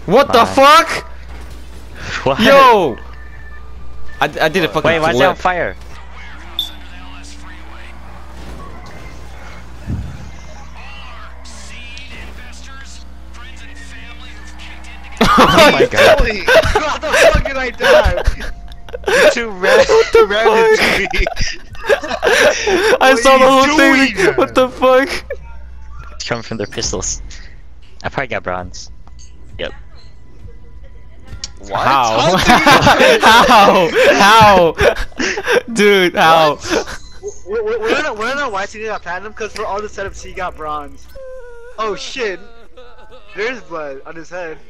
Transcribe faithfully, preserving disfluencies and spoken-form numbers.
What Bye. the fuck? What? Yo! I, I did a fucking Wait, why is it on flip. fire? Oh my god. Holy, how the fuck did I die? You're too red. the Ran fuck? into me. I What saw are the you whole thing. doing? What the fuck? It's coming from their pistols. I probably got bronze. Yep. What? How? How? How? How? Dude, how? We're, we're, we're not, we're not why he got platinum because for all the setups he got bronze. Oh shit! There's blood on his head.